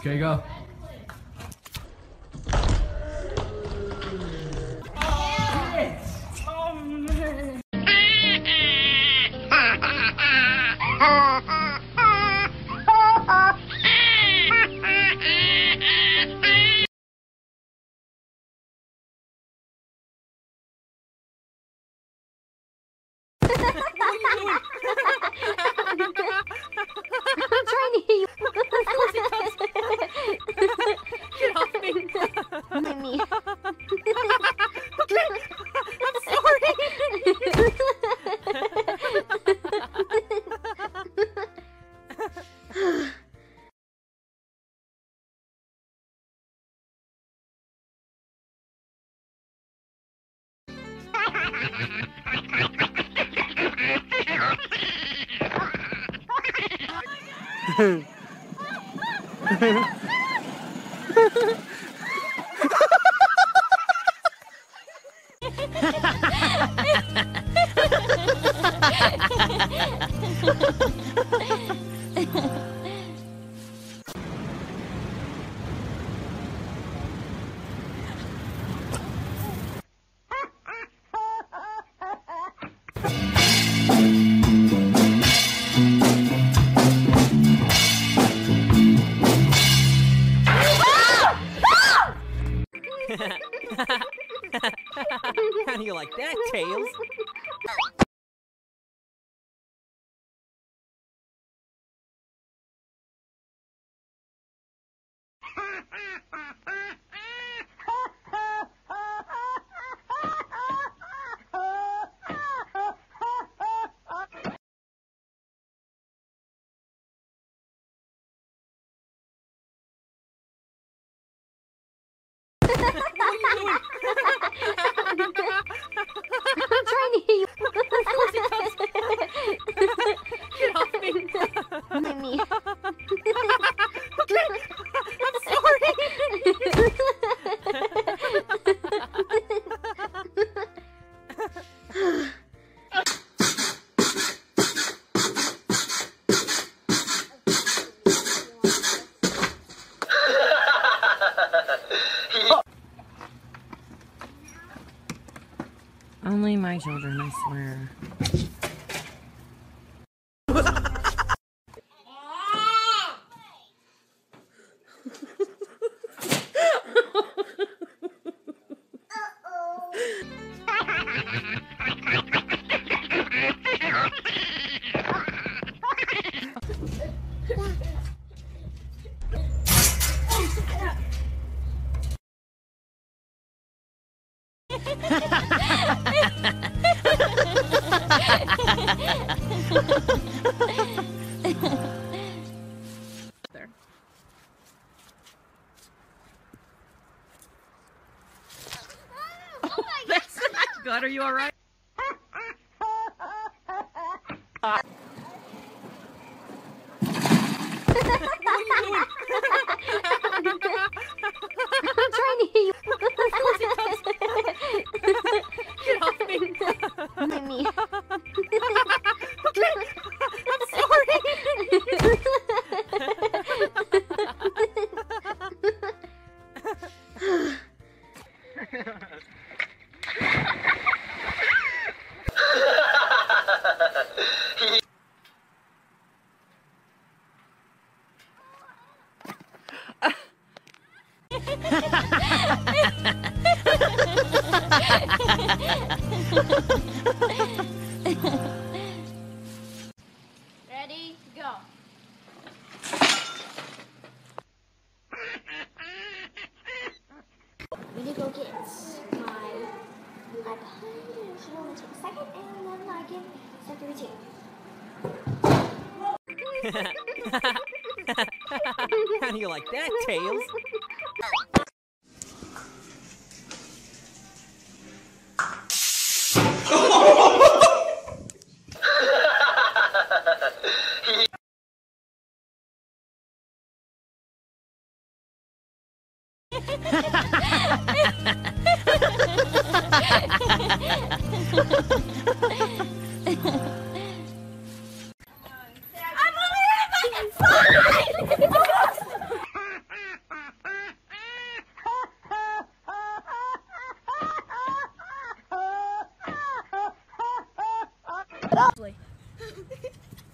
Okay, go. I'm trying to hear you. Get off me. Me. I'm sorry. How do you like that, Tails? I'm trying to hear you. Get off me. Me. I'm sorry. Only my children, I swear. There. Oh, that's not good. Are you all right? I'm trying to hear you. Get off me. Me. I'm sorry. Ready, go. We need to go get my iPad. It should only take a second, and then I can start the routine. How do you like that, Tails? Lovely.